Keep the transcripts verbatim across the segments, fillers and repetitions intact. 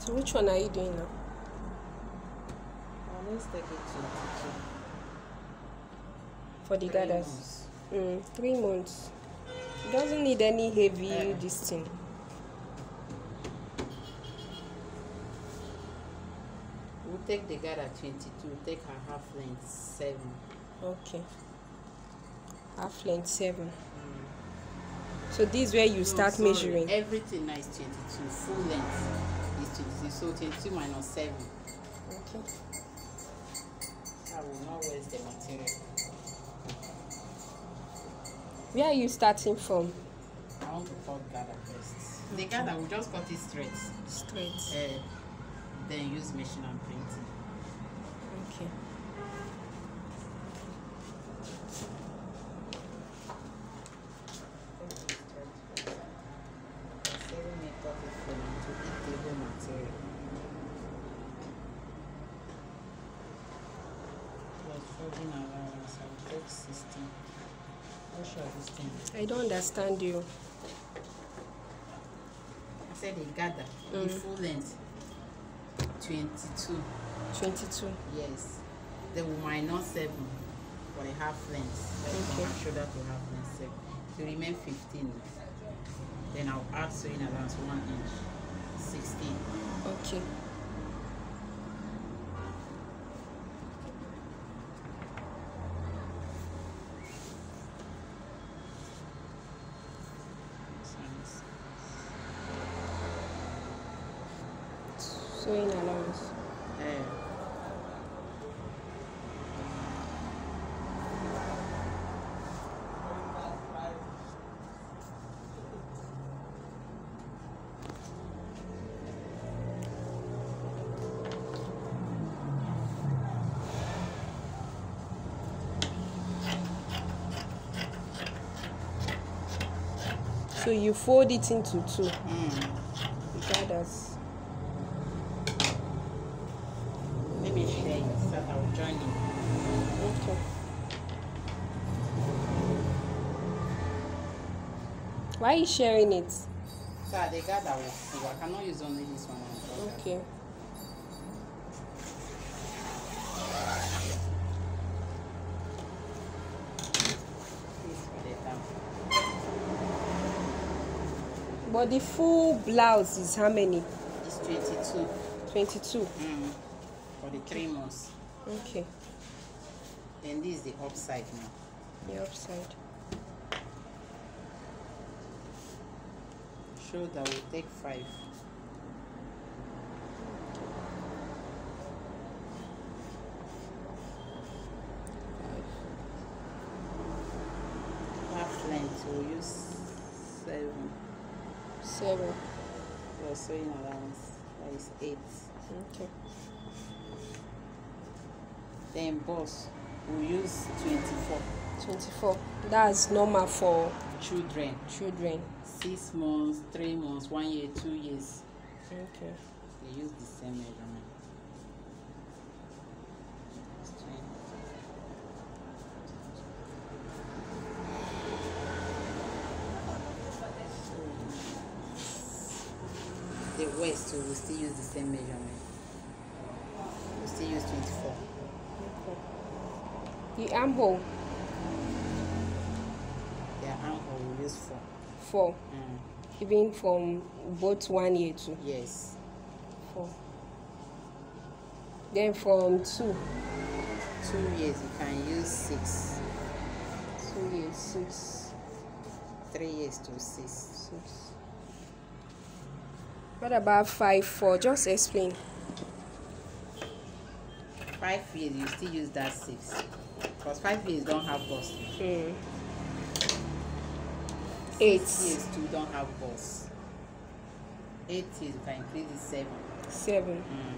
Which one are you doing now? Well, let's take it twenty-two. For the Three gathers? months. Mm, three months. It doesn't need any heavy Uh. this thing. We'll take the gather twenty-two, take her half length seven. Okay. Half length seven. So this is where you No, start sorry, measuring. Everything now is twenty-two. Full length is twenty-two. So twenty-two minus seven. Okay. I will not waste the material. Where are you starting from? I want to cut gather first. The gather will just cut it straight. Straight. Uh, then use machine and printing. Okay. Saving me thirty for me to eat table material. Plus folding allowance, I will take sixteen. What should this thing? I don't understand you. I said the gather, the Mm. full length, twenty-two. twenty-two. Yes. Then we minus seven for the half length. Like Okay. from my shoulder to half length seven. To remain fifteen. Then I'll add sewing allowance one inch. sixteen. Okay. Sewing allowance. Eh. So you fold it into two. Mm. Gathers. Let me share it so that I will join in. Okay. Why are you sharing it? So that the gather will full. I cannot use only this one. and gather. Okay. This for the down. But the full blouse is how many? It's twenty-two. twenty-two. Mm. For the three months. Okay. Then this is the upside now. The upside. Shoulder will take five. Half length we'll use seven. Seven. Plus sewing allowance, that is eight. Okay. Then boss we'll use twenty-four. twenty-four. That's normal for Children, children. six months, three months, one year, two years. Okay. They use the same measurement. It's twenty. The waist we will still use the same measurement. We'll still use twenty-four. Okay. The armhole, Their armhole will use four. four. Mm. Even from both one year to Yes. four. Then from two. Two years you can use six. Two years, six. Three years to six. Six. What about five, four? Just explain. Five years you still use that six. Because five years don't have bus. Hmm. Eight. Six years two don't have bus. Eight years you can increase it seven. Seven. Mm.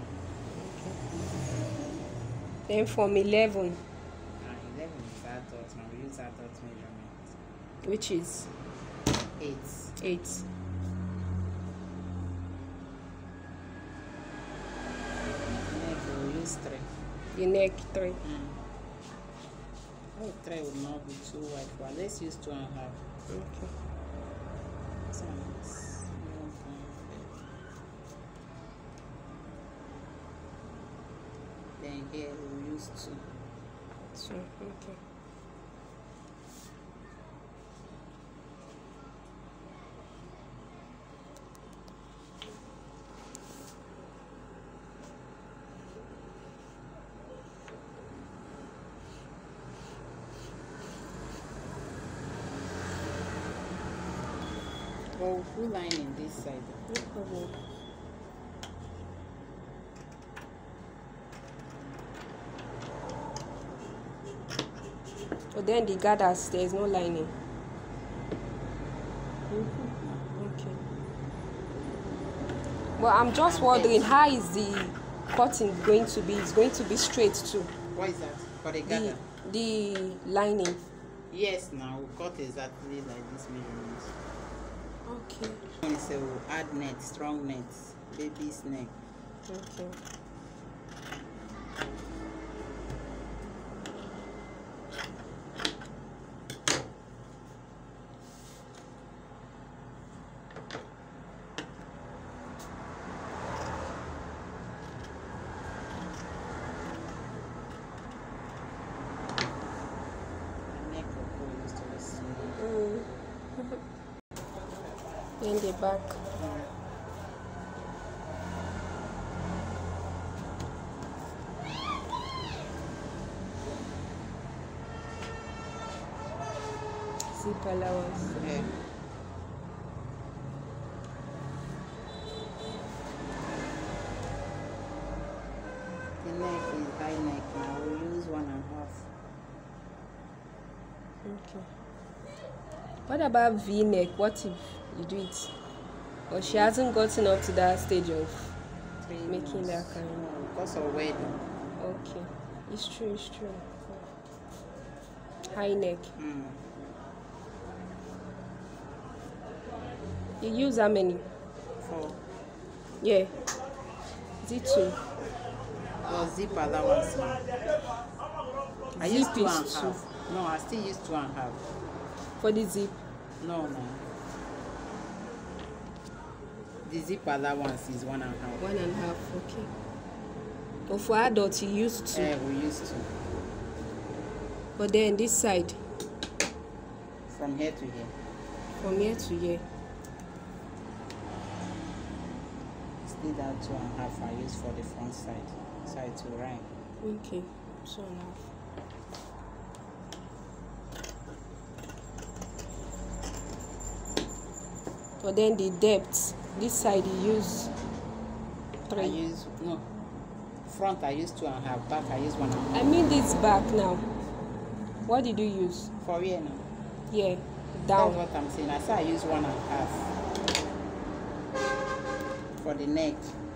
Then from eleven, And eleven is adult. Now we use adult measurement. which is Eight. eight. Neck we will use three. The neck, three. Mm. Oh, three would not be too wide. But let's use two and a half. Okay. This one is one point five. here we use two. So, okay. Well, full line in this side. No problem. But then the gathers, there is no lining. Mm-hmm. Okay. Well, I'm just wondering, how is the cutting going to be? It's going to be straight too. What is that? For the The gather? the lining. Yes, now we cut exactly like this measurements. Okay. So we'll add net, strong nets, baby's neck. Okay. Neck will go used to the same. Mm. Then the back. Zip allowance. Yeah. The neck is high neck now. We'll use one and a half. Okay. What about V-neck? What if you do it? Or she hasn't gotten up to that stage of Three making months. that kind. No, because of wedding. Okay. It's true, it's true. High neck. Mm. You use how many? Four. Yeah. Is it two? Or zip allowance. I use Zip two is and a two. half. No, I still use two and a half. For the zip. No, no. The zip allowance is one and a half. One and a half, okay. But for adults, you use two. Yeah, we used to. But then this side, From here to here. from here to here. Still that two and a half I use for the front side. Side to right. Okay, two and a half. But then the depth, this side you use I three. use no. Front I use two and a half. Back I use one and a half. I mean this back now. What did you use? For here now. Yeah, That's down. what I'm saying. I say I use one and a half. For the neck.